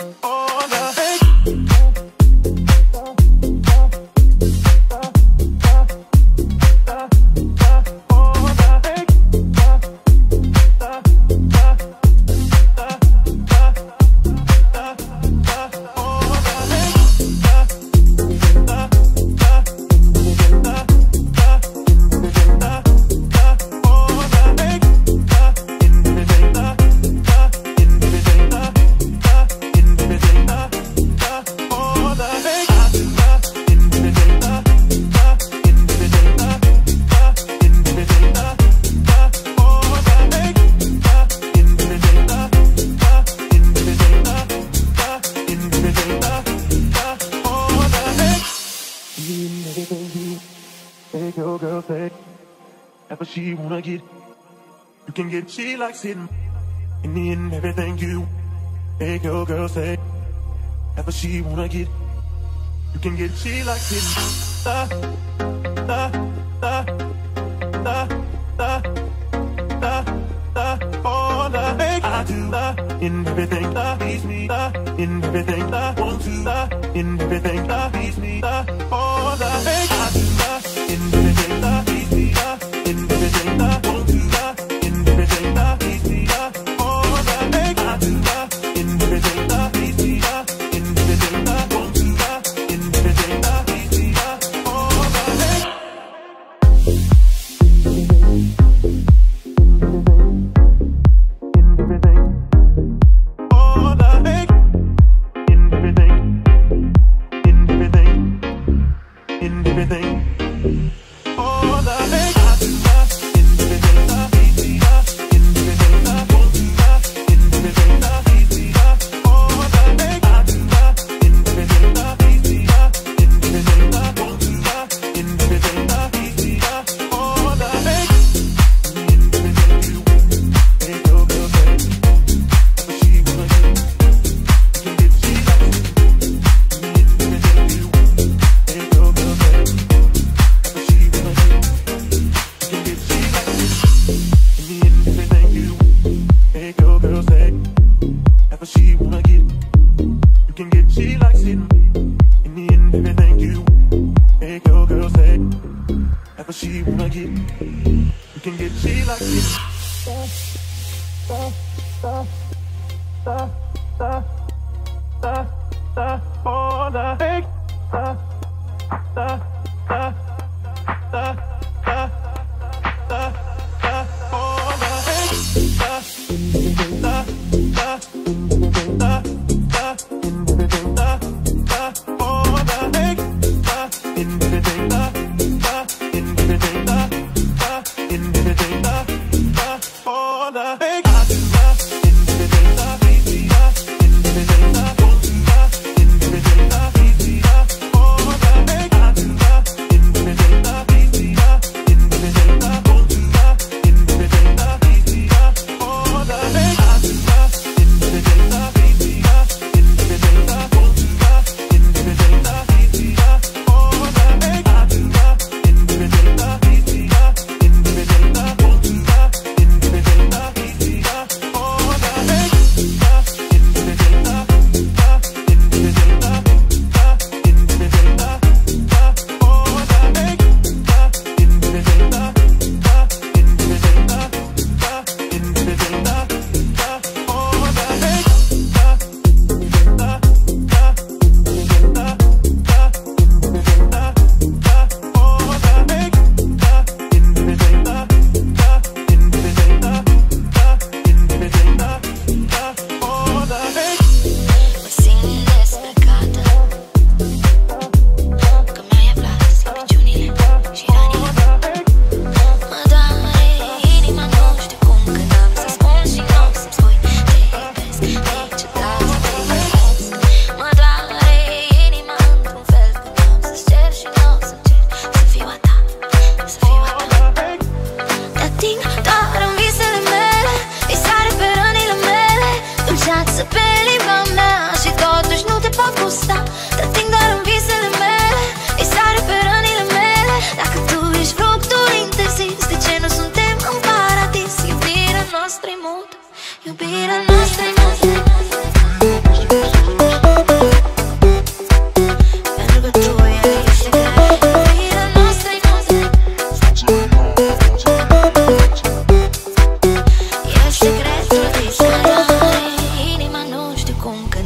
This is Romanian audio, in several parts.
She wanna get, you can get. She likes it in the end, everything you make your girl say. That's what she wanna get, you can get. She likes it. Da da da da da da da. All the make I do in everything that please me. In everything that want to. In everything that please me. All the make I do in everything that please me. In everything that I want to, in everything that please me, all that make I do, in everything that please me, in everything that I want to, in everything that please me, all that make. In everything, all that make. In everything, in everything, in everything, all that make. She wanna get, you can get. She likes it. Da da da da da da. All the make. Da da da da da da da. All the make. Da da da da da da da. All the make. In everything that. In everything that, in everything that, all the make I do, in everything that please me, in everything that want to, in everything that please me.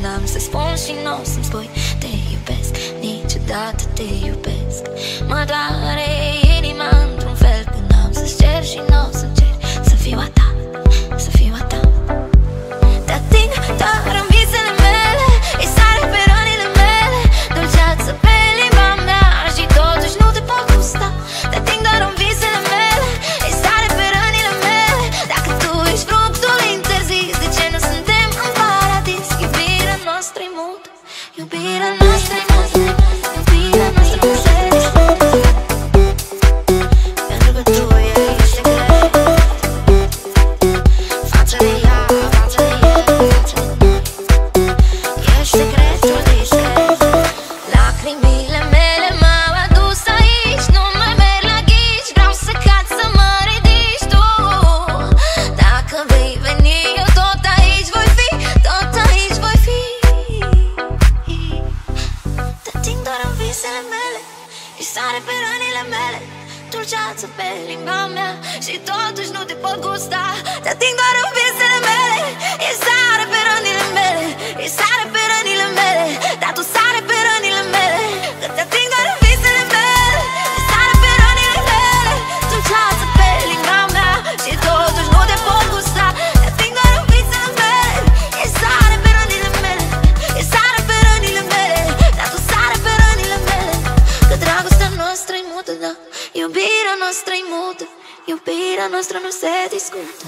n-am să spun și n-o să-mi spui te iubesc, niciodată te iubesc. Mă doare inima într-un fel când am să-ți cer și n-o să-mi cer să fiu a ta, să fiu a ta. Te ating doar în visele mele, îi sare pe rănile mele, dulceață pe limba mea și totuși nu te pot gusta. Te ating doar în visele mele, îi sare pe rănile mele. Dacă tu ești fructul interzis, de ce nu suntem în paradis? Iubirea noastră-i mut, iubirea noastră-i mut, iubirea noastră nu se discută, pentru că tu ești secret față de ea, față de el, față de noi. Ești secretul discret. Lacrimile mele m-au adus aici, nu mai merg la ghici, vreau să cad să mă ridici tu. Dacă vei veni, eu tot aici voi fi, tot aici voi fi. Te ating doar în visele mele, îi sare pe rănile mele, dulceață pe limba mea și totuși nu te pot gusta. Te ating doar în visele mele, îi sare pe rănile mele, îi sare pe rănile mele, dar tu sare pe rănile mele. Că te ating doar în visele mele, îi sare pe rănile mele, dulceață pe limba mea și totuși nu te pot gusta. Te ating doar în visele mele, îi sare pe rănile mele, îi sare pe rănile mele, dar tu sare pe rănile mele. Că dragostea noastră-i mută, da, iubirea noastră-i mută, iubirea noastră nu se discută.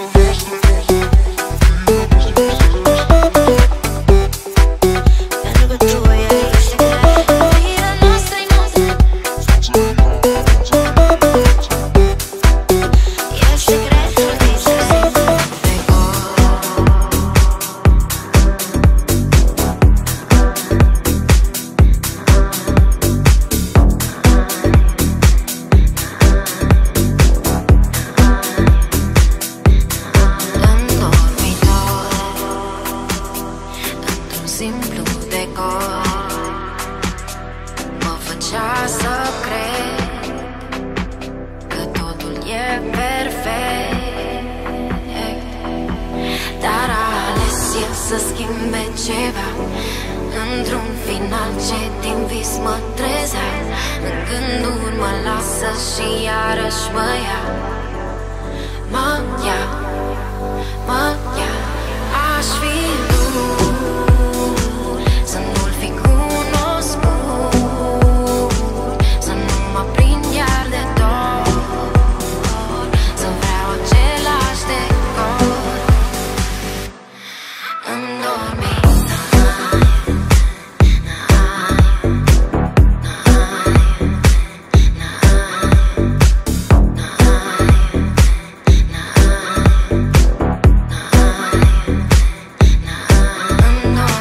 Pentru că tu ești secret, iubirea noastră-i mută, ești secretul discret. Simplu decor mă făcea să cred că totul e perfect, dar a ales el să schimbe ceva într-un final ce din vis mă trezea. În gânduri mă lasă și iarăși mă ia, mă ia, mă ia. Aș fi să nu-l fi cunoscut, să nu mă prind iar de dor, să vreau același decor în dormit. No.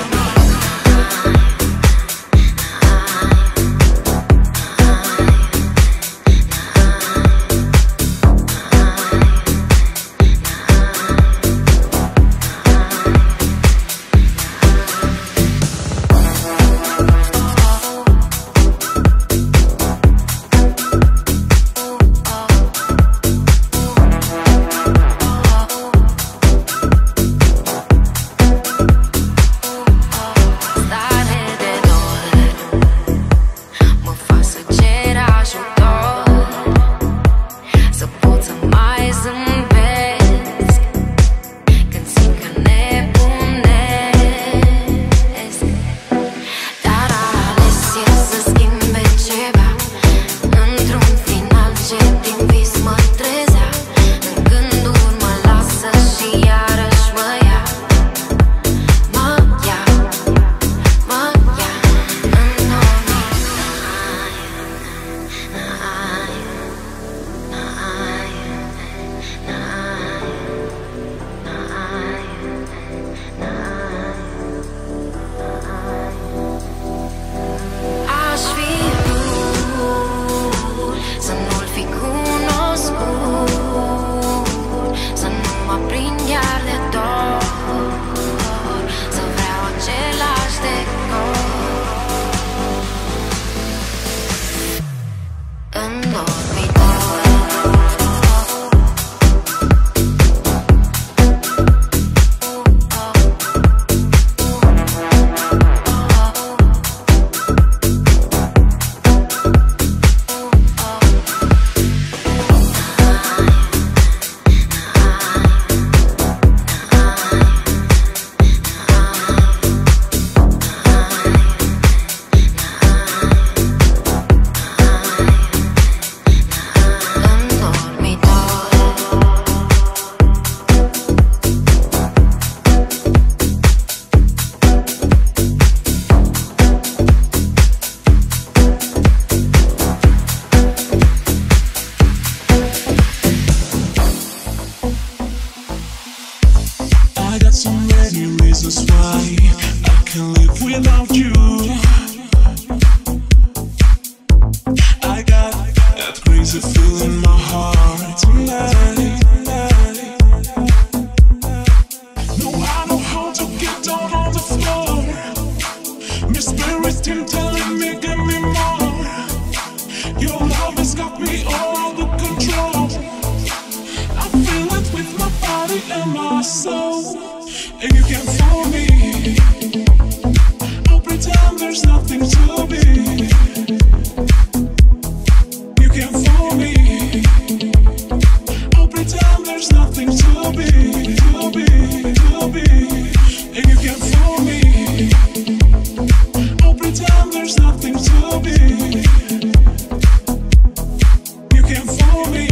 without you. I got that crazy feeling in my heart tonight. No, I know how to get down on the floor. My spirit's still telling me, give me more. Your love has got me all under control. I feel it with my body and my soul. And you can fool me. Don't pretend there's nothing to be. You can fool me. Don't pretend there's nothing to be, to be, to be. And you can fool me. Don't pretend there's nothing to be. You can fool me.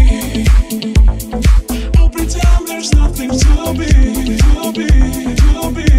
Don't pretend there's nothing to be, to be, to be.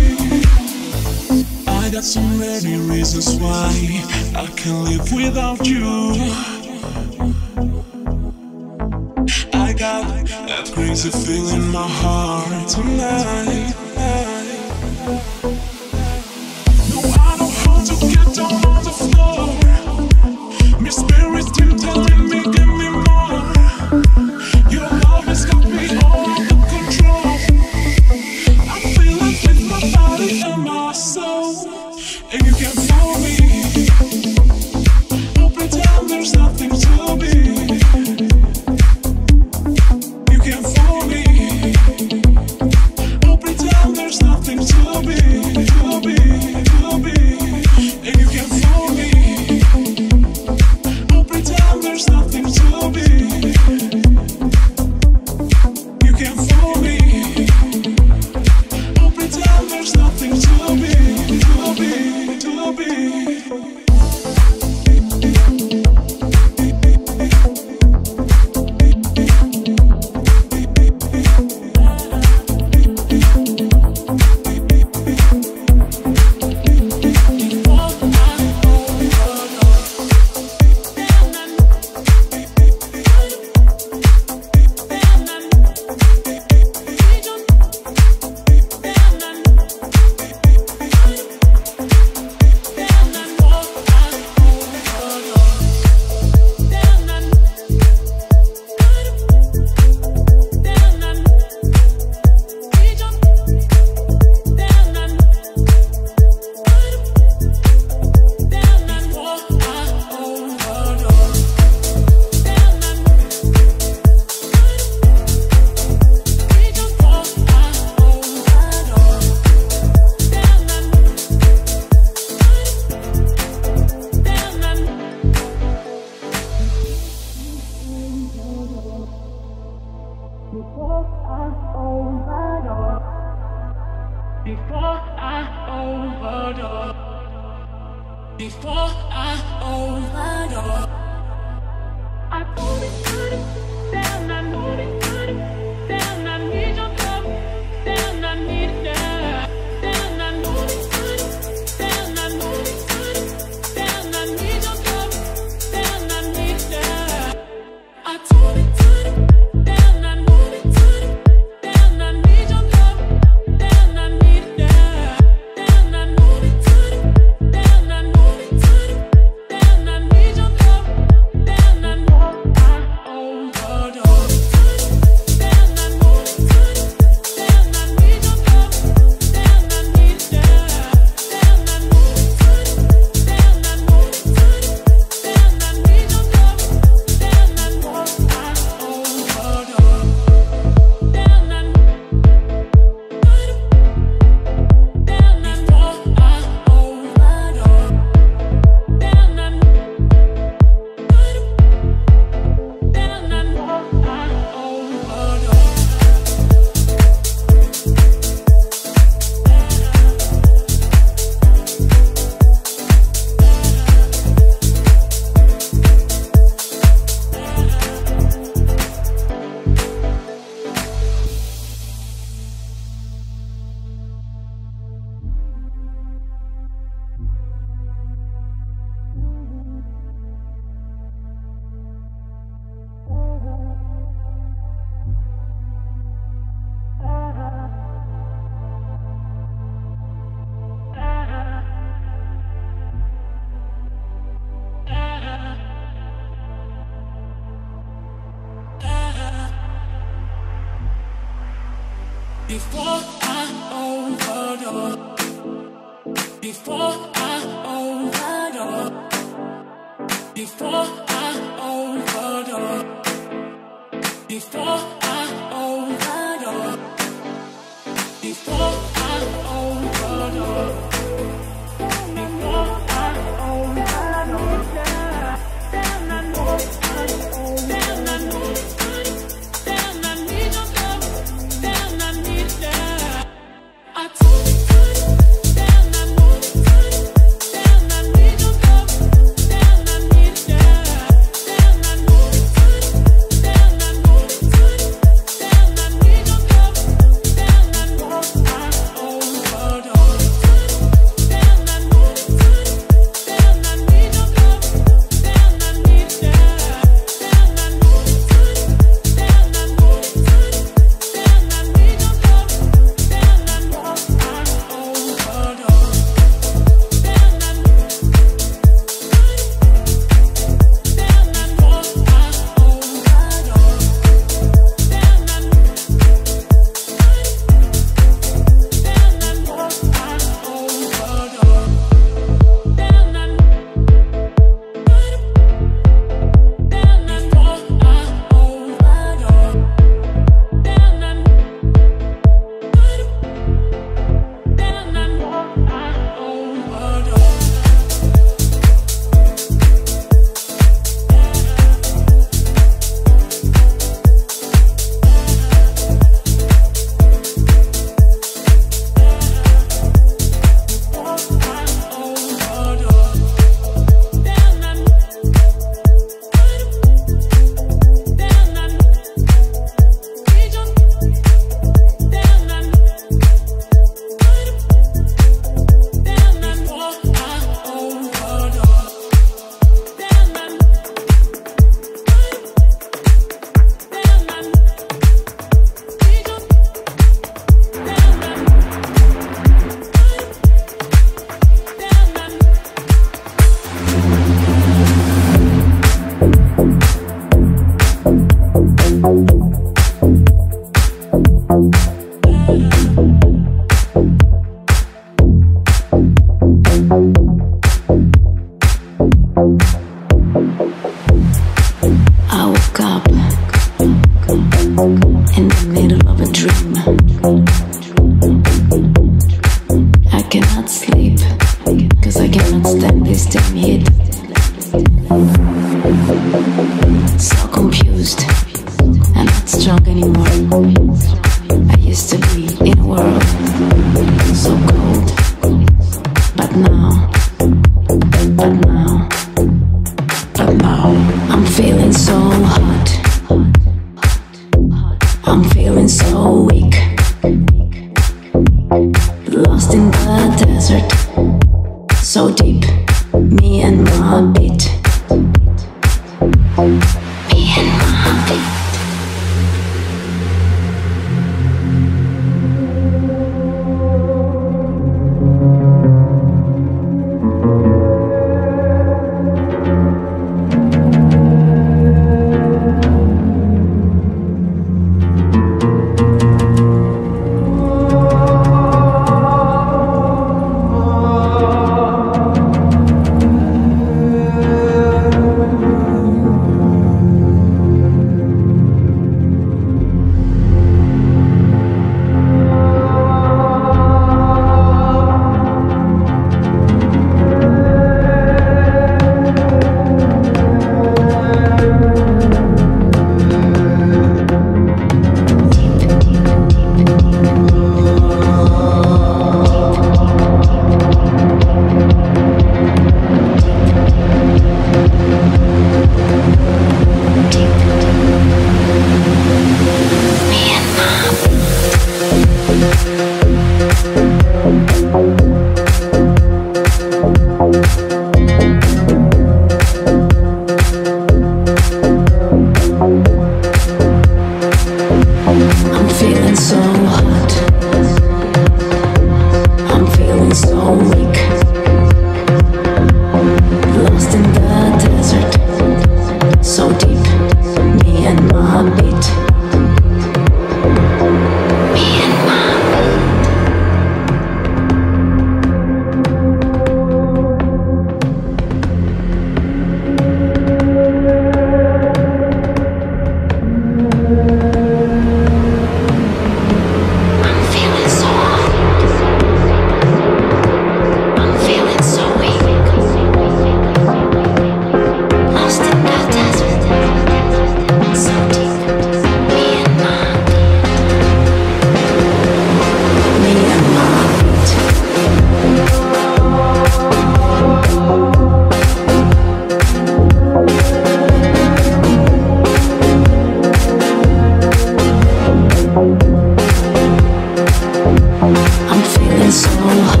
Oh,